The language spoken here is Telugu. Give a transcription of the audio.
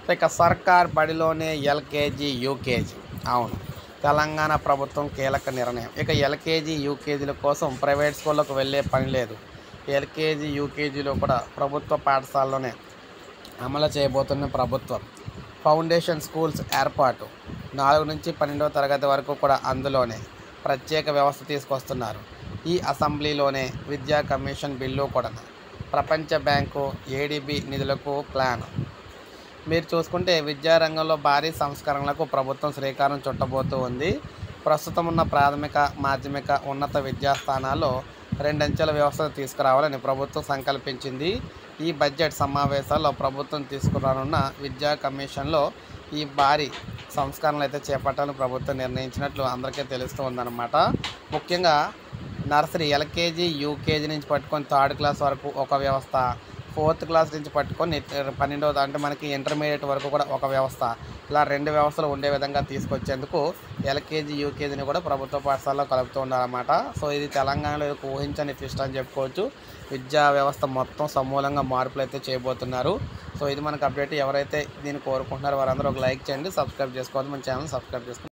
ఇక సర్కార్ బడిలోనే ఎల్కేజీ యూకేజీ. అవును, తెలంగాణ ప్రభుత్వం కీలక నిర్ణయం. ఇక ఎల్కేజీ యూకేజీల కోసం ప్రైవేట్ స్కూళ్ళకు వెళ్ళే పని లేదు. ఎల్కేజీ యూకేజీలో కూడా ప్రభుత్వ పాఠశాలలోనే అమలు చేయబోతున్న ప్రభుత్వం. ఫౌండేషన్ స్కూల్స్ ఏర్పాటు, 4 నుంచి 12వ తరగతి వరకు కూడా అందులోనే ప్రత్యేక వ్యవస్థ తీసుకొస్తున్నారు. ఈ అసెంబ్లీలోనే విద్యా కమిషన్ బిల్లు కూడా. ప్రపంచ బ్యాంకు, ఏడీబీ నిధులకు ప్లాన్. మీరు చూసుకుంటే విద్యారంగంలో భారీ సంస్కరణలకు ప్రభుత్వం శ్రీకారం చుట్టబోతూ ఉంది. ప్రస్తుతం ఉన్న ప్రాథమిక, మాధ్యమిక, ఉన్నత విద్యాస్థానాల్లో 2 అంచెల వ్యవస్థను తీసుకురావాలని ప్రభుత్వం సంకల్పించింది. ఈ బడ్జెట్ సమావేశాల్లో ప్రభుత్వం తీసుకురానున్న విద్యా కమిషన్లో ఈ భారీ సంస్కరణలు అయితే చేపట్టాలని ప్రభుత్వం నిర్ణయించినట్లు అందరికీ తెలుస్తూ ఉందన్నమాట. ముఖ్యంగా నర్సరీ, ఎల్కేజీ, యూకేజీ నుంచి పట్టుకొని 3rd క్లాస్ వరకు ఒక వ్యవస్థ, 4th క్లాస్ నుంచి పట్టుకొని 12వ అంటే మనకి ఇంటర్మీడియట్ వరకు కూడా ఒక వ్యవస్థ, ఇలా 2 వ్యవస్థలు ఉండే విధంగా తీసుకొచ్చేందుకు ఎల్కేజీ, యూకేజీని కూడా ప్రభుత్వ పాఠశాలలో కలుపుతూ ఉన్నారన్నమాట. సో ఇది తెలంగాణలో ఊహించని ట్విస్ట్ అని చెప్పుకోవచ్చు. విద్యా వ్యవస్థ మొత్తం సమూలంగా మార్పులు అయితే చేయబోతున్నారు. సో ఇది మనకు అప్డేట్. ఎవరైతే దీన్ని కోరుకుంటున్నారో వారందరూ ఒక లైక్ చేయండి, సబ్స్క్రైబ్ చేసుకోవాలి, మన ఛానల్ సబ్స్క్రైబ్ చేసుకోండి.